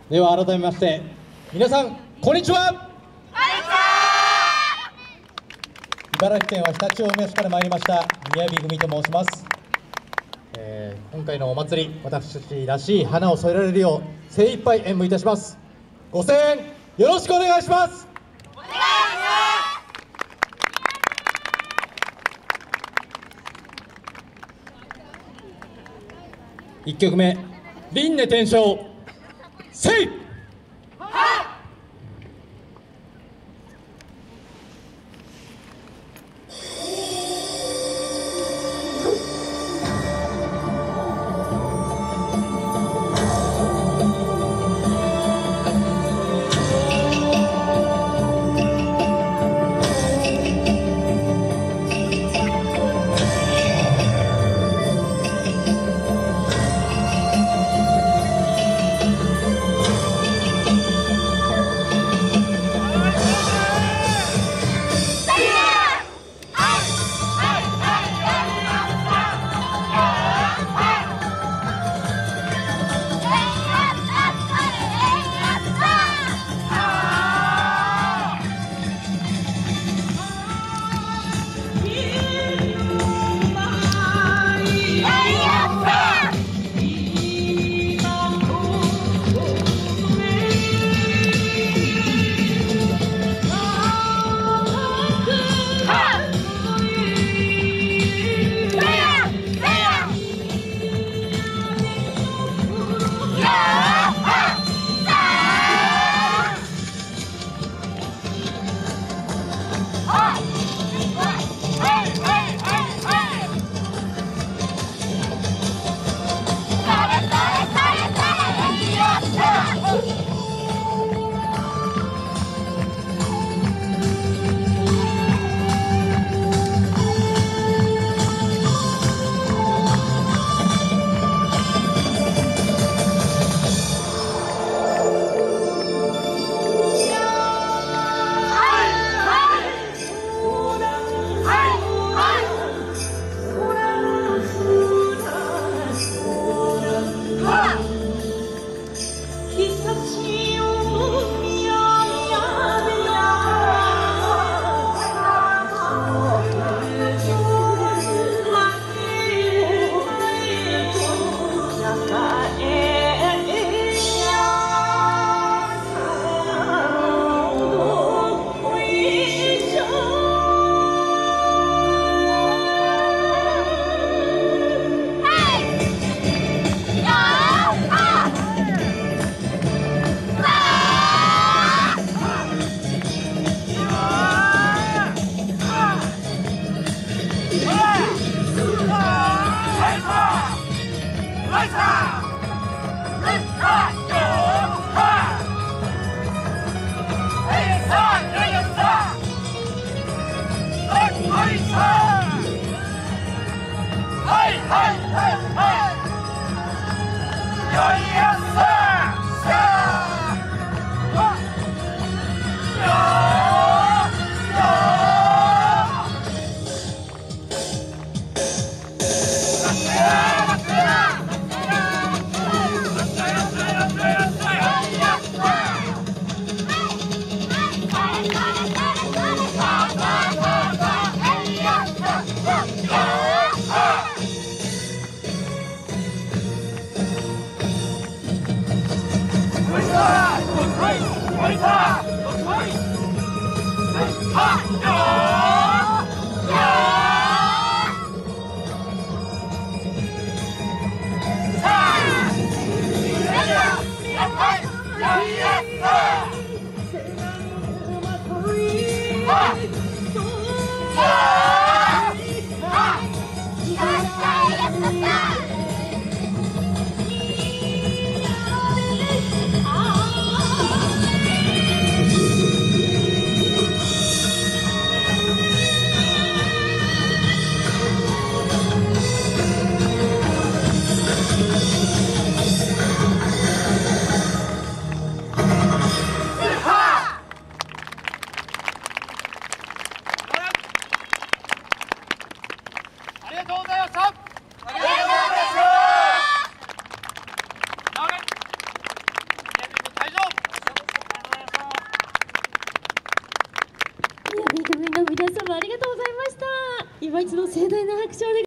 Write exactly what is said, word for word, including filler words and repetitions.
では改めまして皆さんこんにちは。こんにちは。茨城県は常陸大宮市から参りました宮城組と申します。えー、今回のお祭り、私たちらしい花を添えられるよう精一杯演舞いたします。ご声援よろしくお願いします。お願いします。いっきょくめ、輪廻転生、せい。 大国民の皆様ありがとうございました。今一度盛大な拍手をお願い